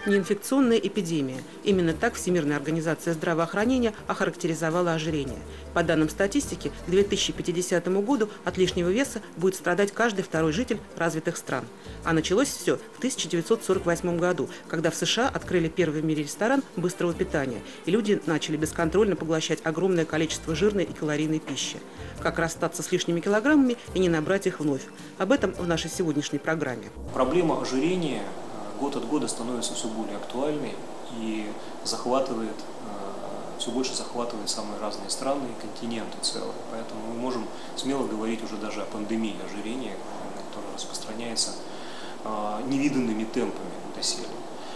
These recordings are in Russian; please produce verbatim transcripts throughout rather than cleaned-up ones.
Неинфекционная эпидемия. Именно так Всемирная организация здравоохранения охарактеризовала ожирение. По данным статистики, к две тысячи пятидесятому году от лишнего веса будет страдать каждый второй житель развитых стран. А началось все в тысяча девятьсот сорок восьмом году, когда в США открыли первый в мире ресторан быстрого питания, и люди начали бесконтрольно поглощать огромное количество жирной и калорийной пищи. Как расстаться с лишними килограммами и не набрать их вновь? Об этом в нашей сегодняшней программе. Проблема ожирения год от года становится все более актуальной и захватывает, все больше захватывает самые разные страны и континенты целые. Поэтому мы можем смело говорить уже даже о пандемии ожирения, которая распространяется невиданными темпами доселе.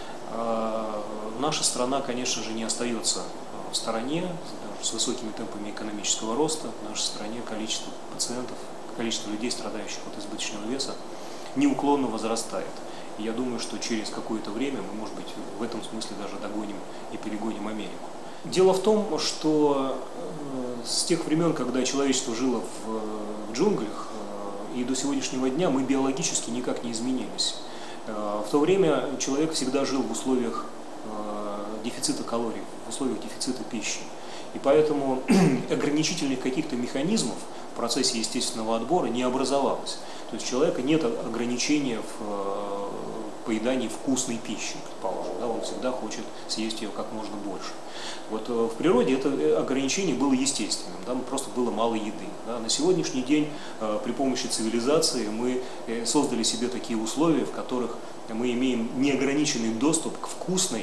Наша страна, конечно же, не остается в стороне, даже с высокими темпами экономического роста. В нашей стране количество пациентов, количество людей, страдающих от избыточного веса, неуклонно возрастает. И я думаю, что через какое-то время мы, может быть, в этом смысле даже догоним и перегоним Америку. Дело в том, что с тех времен, когда человечество жило в джунглях, и до сегодняшнего дня мы биологически никак не изменились. В то время человек всегда жил в условиях дефицита калорий, в условиях дефицита пищи. И поэтому ограничительных каких-то механизмов в процессе естественного отбора не образовалось. То есть у человека нет ограничения в поедании вкусной пищи, предположим. Да, он всегда хочет съесть ее как можно больше. Вот в природе это ограничение было естественным, да, просто было мало еды. Да. На сегодняшний день при помощи цивилизации мы создали себе такие условия, в которых мы имеем неограниченный доступ к вкусной,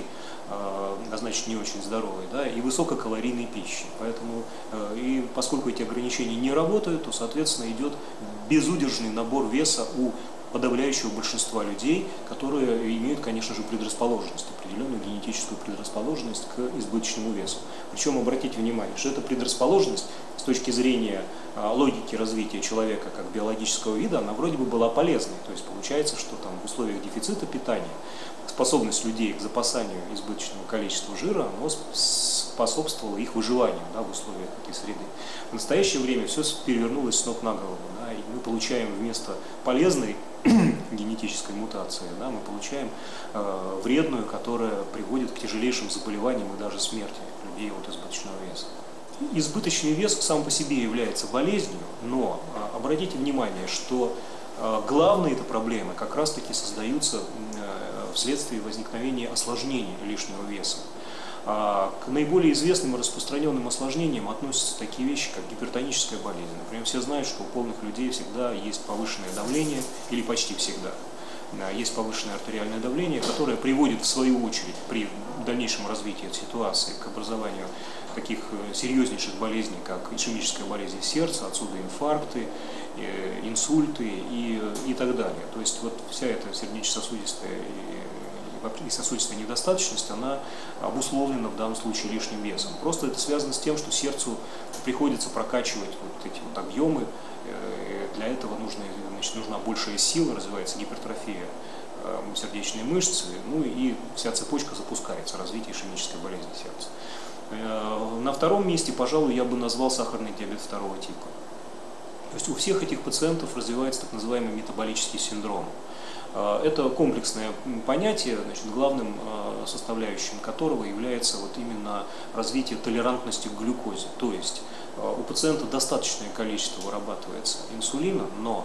а значит не очень здоровой, да, и высококалорийной пищи. Поэтому, и поскольку эти ограничения не работают, то, соответственно, идет безудержный набор веса у подавляющего большинства людей, которые имеют, конечно же, предрасположенность, определенную генетическую предрасположенность к избыточному весу. Причем обратите внимание, что эта предрасположенность с точки зрения логики развития человека как биологического вида, она вроде бы была полезной. То есть получается, что там в условиях дефицита питания способность людей к запасанию избыточного количества жира, оно способствовало их выживанию, да, в условиях этой среды. В настоящее время все перевернулось с ног на голову, да, и мы получаем вместо полезной генетической мутации, да, мы получаем э, вредную, которая приводит к тяжелейшим заболеваниям и даже смерти людей от избыточного веса. Избыточный вес сам по себе является болезнью, но э, обратите внимание, что э, главные это проблемы как раз-таки создаются э, вследствие возникновения осложнений лишнего веса. А к наиболее известным и распространенным осложнениям относятся такие вещи, как гипертоническая болезнь. Например, все знают, что у полных людей всегда есть повышенное давление, или почти всегда есть повышенное артериальное давление, которое приводит, в свою очередь, при дальнейшем развитии этой ситуации к образованию таких серьезнейших болезней, как ишемическая болезнь сердца, отсюда инфаркты, инсульты и, и так далее. То есть вот вся эта сердечно-сосудистая и и сосудистая недостаточность, она обусловлена в данном случае лишним весом. Просто это связано с тем, что сердцу приходится прокачивать вот эти вот объемы. Для этого нужно, значит, нужна большая сила, развивается гипертрофия сердечной мышцы, ну и вся цепочка запускается, развитие ишемической болезни сердца. На втором месте, пожалуй, я бы назвал сахарный диабет второго типа. То есть у всех этих пациентов развивается так называемый метаболический синдром. Это комплексное понятие, значит, главным составляющим которого является вот именно развитие толерантности к глюкозе. То есть у пациента достаточное количество вырабатывается инсулина, но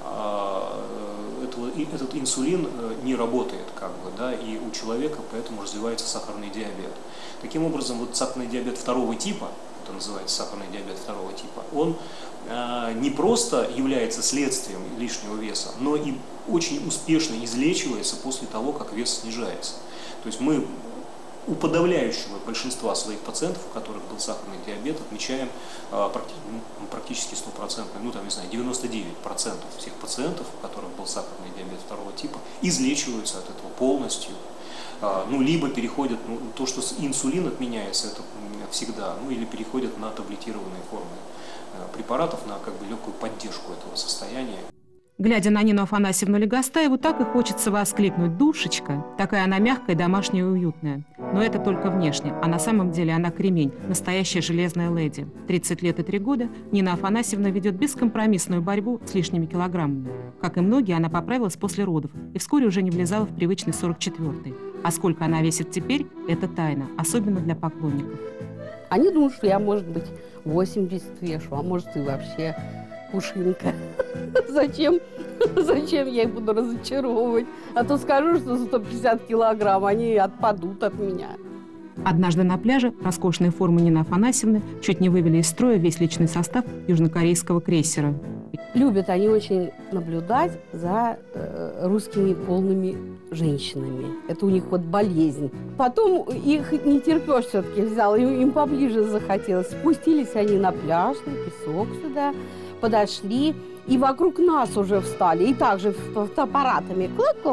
этот инсулин не работает, как бы, да, и у человека поэтому развивается сахарный диабет. Таким образом, вот сахарный диабет второго типа, это называется сахарный диабет второго типа, он э, не просто является следствием лишнего веса, но и очень успешно излечивается после того, как вес снижается. То есть мы у подавляющего большинства своих пациентов, у которых был сахарный диабет, отмечаем э, практически стопроцентный, ну там, не знаю, девяносто девять процентов всех пациентов, у которых был сахарный диабет второго типа, излечиваются от этого полностью. Ну, либо переходят, ну, то, что инсулин отменяется, это всегда, ну, или переходят на таблетированные формы препаратов, на как бы легкую поддержку этого состояния. Глядя на Нину Афанасьевну Легостаеву, так и хочется воскликнуть: «Душечка!» Такая она мягкая, домашняя и уютная. Но это только внешне, а на самом деле она кремень, настоящая железная леди. тридцать лет и три года Нина Афанасьевна ведет бескомпромиссную борьбу с лишними килограммами. Как и многие, она поправилась после родов и вскоре уже не влезала в привычный сорок четвёртый. А сколько она весит теперь – это тайна, особенно для поклонников. Они думают, что я, может быть, восемьдесят вешу, а может и вообще пушинка. Зачем? Зачем я их буду разочаровывать? А то скажу, что сто пятьдесят килограмм, они отпадут от меня. Однажды на пляже роскошные формы Нины Афанасьевны чуть не вывели из строя весь личный состав южнокорейского крейсера. Любят они очень наблюдать за э, русскими полными женщинами. Это у них вот болезнь. Потом их не терпеж все-таки взял, им, им поближе захотелось. Спустились они на пляж, на песок сюда, подошли. И вокруг нас уже встали, и также фотоаппаратами.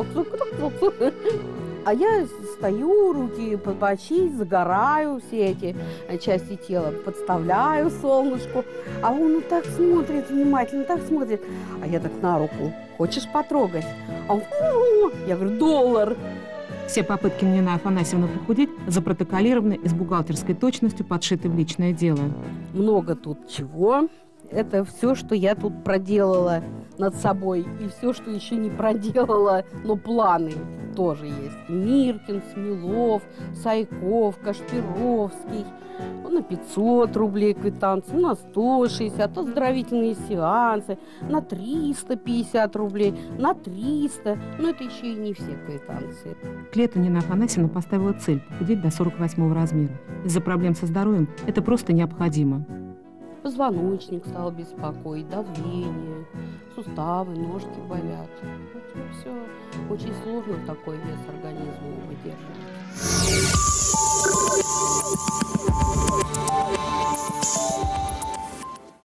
А я стою, руки подбочить, загораю все эти части тела, подставляю солнышку. А он так смотрит внимательно, так смотрит. А я так на руку. Хочешь потрогать? А он, я говорю, доллар. Все попытки Нины Афанасьевны похудеть запротоколированы и с бухгалтерской точностью подшиты в личное дело. Много тут чего. Это все, что я тут проделала над собой, и все, что еще не проделала, но планы тоже есть. Миркин, Смелов, Сайков, Кашпировский. На пятьсот рублей квитанции, на сто шестьдесят, оздоровительные сеансы, на триста пятьдесят рублей, на триста. Но это еще и не все квитанции. К лету Нина Афанасьевна поставила цель похудеть до сорок восьмого размера. Из-за проблем со здоровьем это просто необходимо. Позвоночник стал беспокоить, давление, суставы, ножки болят. Все очень сложно такой вес организма выдерживать.